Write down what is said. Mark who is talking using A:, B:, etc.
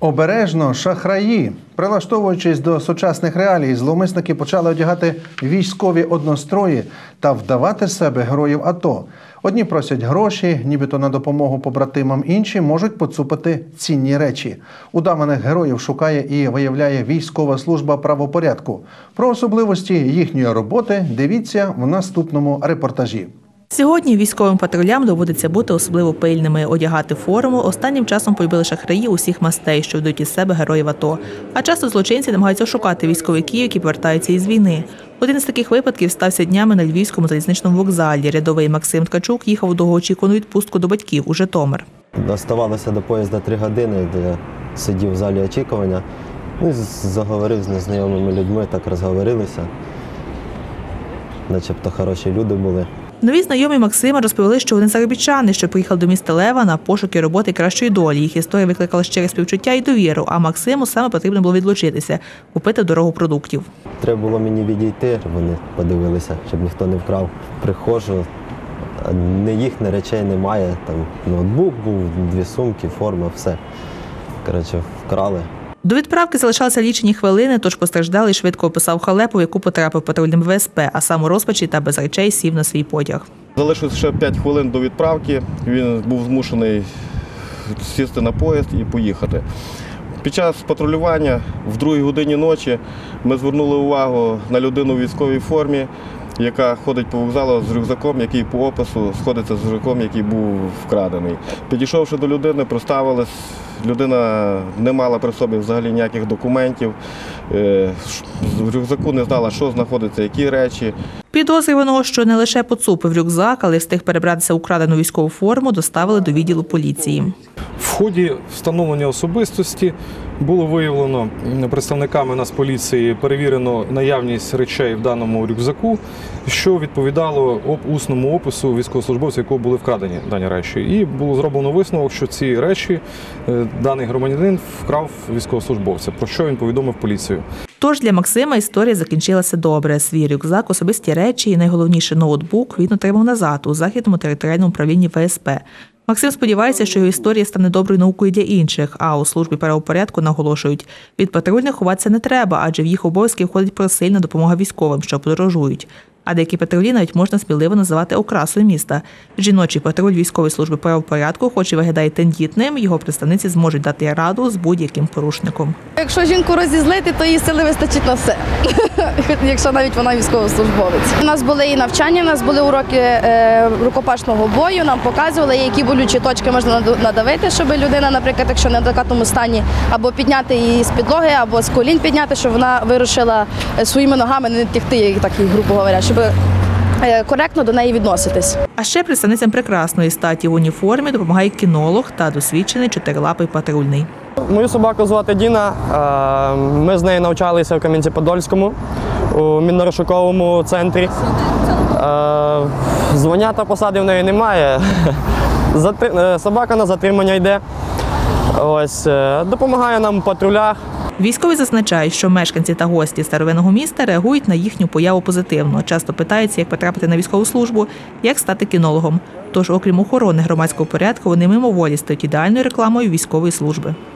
A: Обережно, шахраї. Прилаштовуючись до сучасних реалій, зловмисники почали одягати військові однострої та вдавати з себе героїв АТО. Одні просять гроші, нібито на допомогу побратимам, інші можуть поцупити цінні речі. Удаваних героїв шукає і виявляє військова служба правопорядку. Про особливості їхньої роботи дивіться в наступному репортажі.
B: Сьогодні військовим патрулям доводиться бути особливо пильними, одягати форму. Останнім часом полюбили шахраї усіх мастей, що ведуть із себе героїв АТО. А часто злочинці намагаються шукати військовиків, які повертаються із війни. Один із таких випадків стався днями на Львівському залізничному вокзалі. Рядовий Максим Ткачук їхав у довгоочікувану відпустку до батьків у Житомир.
C: Оставалося до поїзда 3 години, де я сидів в залі очікування. І заговорив з незнайомими людьми, так розговорилися. Начебто хороші люди були.
B: Нові знайомі Максима розповіли, що вони заробітчани, що приїхали до міста Лева на пошуки роботи і кращої долі. Їх історія викликала щире співчуття і довіру, а Максиму саме потрібно було відлучитися, купити дорогу продуктів.
C: Треба було мені відійти, щоб вони подивилися, щоб ніхто не вкрав. Приходжу, ні їх, ні речей немає. Там ноутбук був, 2 сумки, форма, все. Коротше, вкрали.
B: До відправки залишалися лічені хвилини, тож постраждалий швидко описав халепу, в яку потрапив патрульним ВСП, а сам у розпачі та без речей сів на свій потяг.
D: Залишилося ще 5 хвилин до відправки, він був змушений сісти на поїзд і поїхати. Під час патрулювання в 2 годині ночі ми звернули увагу на людину у військовій формі, яка ходить по вокзалу з рюкзаком, який по опису сходиться з рюкзаком, який був вкрадений. Підійшовши до людини, представились. Людина не мала при собі взагалі ніяких документів, в рюкзаку не знала, що знаходиться, які речі.
B: Підозрюваного, що не лише поцупив рюкзак, але й встиг перебратися у крадену військову форму, доставили до відділу поліції.
E: В ході встановлення особистості було виявлено представниками Нацполіції, перевірено наявність речей в даному рюкзаку, що відповідало усному опису військовослужбовця, якого були вкрадені дані речі. І було зроблено висновок, що ці речі даний громадянин вкрав військовослужбовця, про що він повідомив поліцію.
B: Тож для Максима історія закінчилася добре. Свій рюкзак, особисті речі і найголовніше ноутбук він отримав назад у Західному територіальному управлінні ВСП. Максим сподівається, що його історія стане доброю наукою для інших, а у службі правопорядку наголошують, від патрульних ховатися не треба, адже в їх обов'язки входить просильна допомога військовим, що подорожують. А деякі патрулі навіть можна сміливо називати окрасою міста. Жіночий патруль військової служби правопорядку, хоч і виглядає тендітним, його представниці зможуть дати раду з будь-яким порушником.
F: Якщо жінку розізлити, то її сили вистачить на все, якщо навіть вона військовослужбовець. У нас були і навчання, у нас були уроки рукопашного бою, нам показували, які болючі точки можна надавити, щоб людина, наприклад, якщо не в адекватному стані, або підняти її з підлоги, або з колін підняти, щоб вона вирушила своїми ногами, не тягти, так грубо говоря, щоб коректно до неї відноситись.
B: А ще представницям прекрасної статі в уніформі допомагає кінолог та досвідчений 4-лапий патрульний.
G: Мою собаку звати Діна. Ми з нею навчалися в Кам'янці-Подольському, у мінно-розшуковому центрі. Звання та посади в неї немає. Собака на затримання йде. Ось, допомагає нам у патрулях.
B: Військові зазначають, що мешканці та гості старовинного міста реагують на їхню появу позитивно. Часто питаються, як потрапити на військову службу, як стати кінологом. Тож, окрім охорони громадського порядку, вони мимоволі стають ідеальною рекламою військової служби.